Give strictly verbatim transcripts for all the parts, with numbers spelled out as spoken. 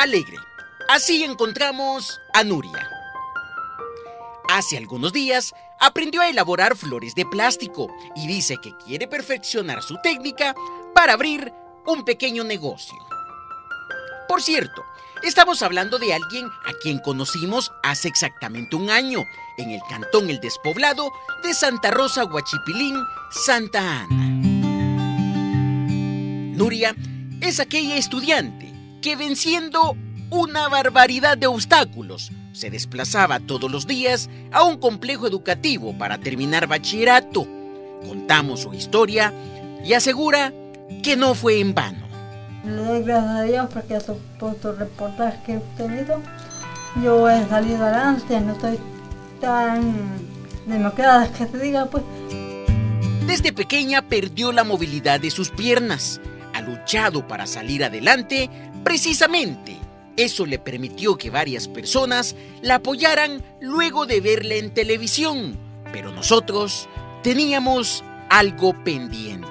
alegre. Así encontramos a Nuria. Hace algunos días aprendió a elaborar flores de plástico y dice que quiere perfeccionar su técnica para abrir un pequeño negocio. Por cierto, estamos hablando de alguien a quien conocimos hace exactamente un año en el cantón El Despoblado de Santa Rosa, Huachipilín, Santa Ana. Nuria es aquella estudiante que, venciendo una barbaridad de obstáculos, se desplazaba todos los días a un complejo educativo para terminar bachillerato. Contamos su historia y asegura que no fue en vano. Le doy gracias a Dios porque por tu reportaje que he tenido, yo he salido adelante, no estoy tan demacrada, que te diga, pues. Desde pequeña perdió la movilidad de sus piernas. Ha luchado para salir adelante. Precisamente eso le permitió que varias personas la apoyaran luego de verla en televisión. Pero nosotros teníamos algo pendiente.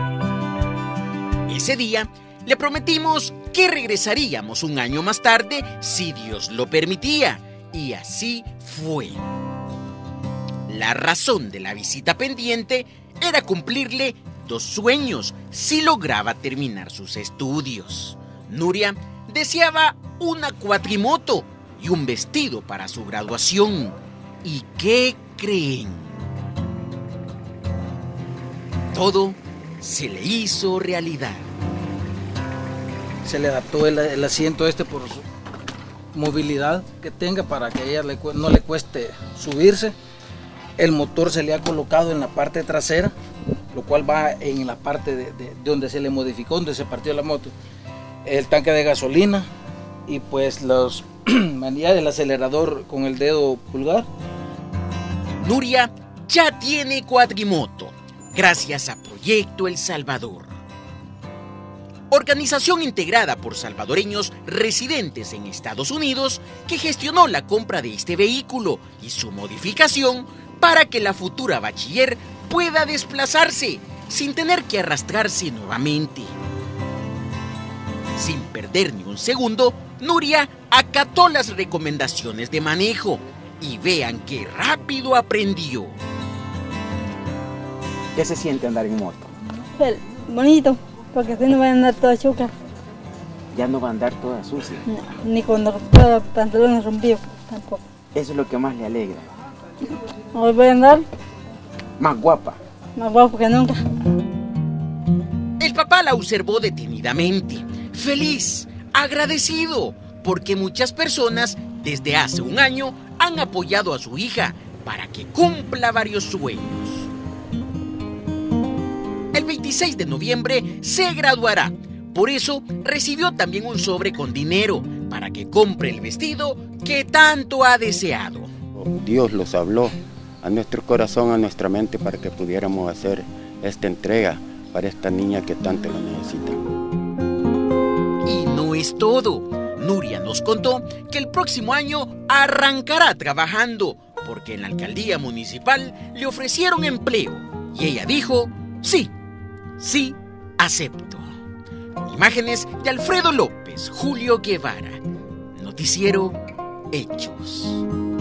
Ese día le prometimos que regresaríamos un año más tarde si Dios lo permitía. Y así fue. La razón de la visita pendiente era cumplirle dos sueños si lograba terminar sus estudios. Nuria deseaba una cuatrimoto y un vestido para su graduación. ¿Y qué creen? Todo se le hizo realidad. Se le adaptó el, el asiento este por su movilidad que tenga para que a ella le, no le cueste subirse. El motor se le ha colocado en la parte trasera, lo cual va en la parte de, de, de donde se le modificó, donde se partió la moto. El tanque de gasolina y pues los manillas del acelerador con el dedo pulgar. Nuria ya tiene cuatrimoto gracias a Proyecto El Salvador, organización integrada por salvadoreños residentes en Estados Unidos que gestionó la compra de este vehículo y su modificación para que la futura bachiller pueda desplazarse sin tener que arrastrarse nuevamente. Sin perder ni un segundo, Nuria acató las recomendaciones de manejo y vean qué rápido aprendió. ¿Qué se siente andar en moto? Bonito, porque así no va a andar toda chuca. Ya no va a andar toda sucia. No, ni con los todo, pantalones rompidos tampoco. Eso es lo que más le alegra. Hoy voy a andar más guapa. Más guapo que nunca. El papá la observó detenidamente, feliz, agradecido, porque muchas personas desde hace un año han apoyado a su hija para que cumpla varios sueños. El veintiséis de noviembre se graduará, por eso recibió también un sobre con dinero para que compre el vestido que tanto ha deseado. Dios los habló a nuestro corazón, a nuestra mente, para que pudiéramos hacer esta entrega para esta niña que tanto lo necesita. Y no es todo. Nuria nos contó que el próximo año arrancará trabajando porque en la alcaldía municipal le ofrecieron empleo y ella dijo, sí, sí, acepto. Con imágenes de Alfredo López, Julio Guevara, Noticiero Hechos.